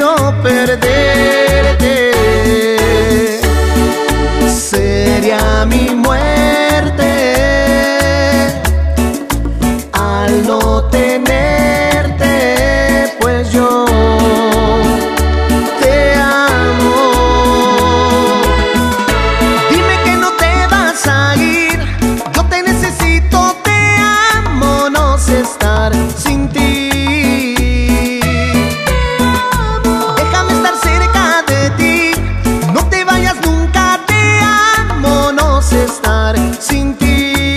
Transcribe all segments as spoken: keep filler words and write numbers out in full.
quiero perderte. Sería mi muerte al no tenerte, pues yo te amo. Dime que no te vas a ir, yo te necesito, te amo, no sé estar sin ti. Déjame estar cerca de ti, no te vayas nunca, te amo, no sé estar sin ti.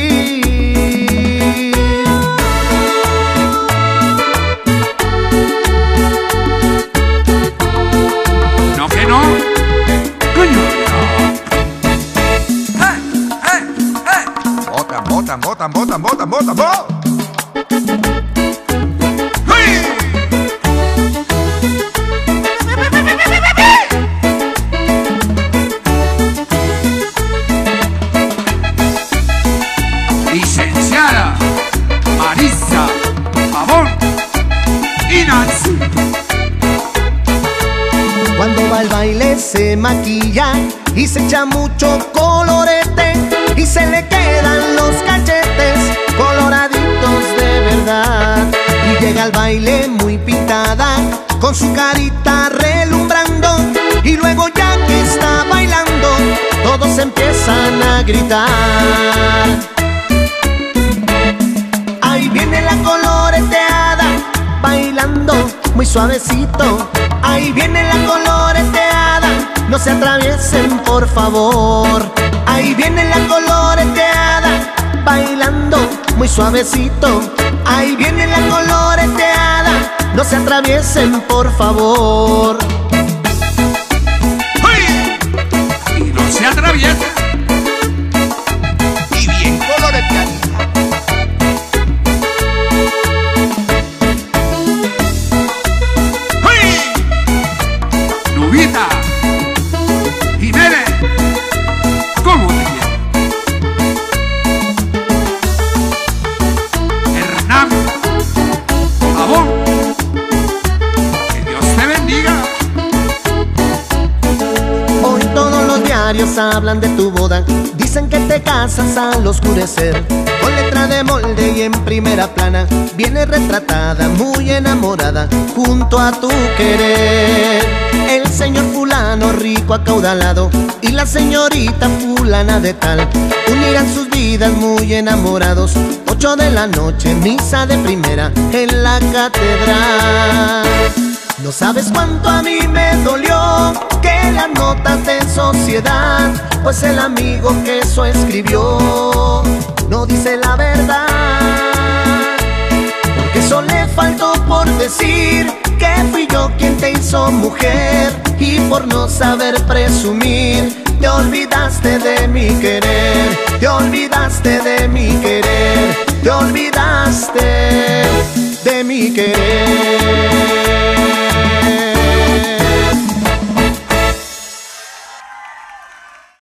No, que no. Coño. Bota, bota, bota, bota, bota, bota, bota. Licenciada Marisa Pavón y Nancy. Cuando va al baile se maquilla y se echa mucho colorete y se le quedan los cachetes coloraditos de verdad. Y llega al baile muy pintada, con su carita relumbrando, y luego ya que está bailando, todos empiezan a gritar. Ahí viene la coloreteada, bailando muy suavecito. Ahí viene la coloreteada, no se atraviesen por favor. Ahí viene la coloreteada, bailando muy suavecito. Ahí viene la coloreteada, no se atraviesen por favor. Y no se atraviesa. Y bien coloreteadita. Nubita Jiménez, ¿cómo te quiero? Hernán Pavón, que Dios te bendiga. Hoy todos los diarios hablan de tu boda, dicen que te casas al oscurecer. Con letra de molde y en primera plana viene retratada, muy enamorada, junto a tu querer. El señor fulano rico acaudalado y la señorita fulana de tal unirán sus vidas muy enamorados. Ocho de la noche, misa de primera en la catedral. No sabes cuánto a mí me dolió que las notas de sociedad, pues el amigo que eso escribió no dice la verdad, porque eso le faltó por decir que fui yo quien te hizo mujer, y por no saber presumir te olvidaste de mi querer, te olvidaste de mi querer, te olvidaste de mi querer.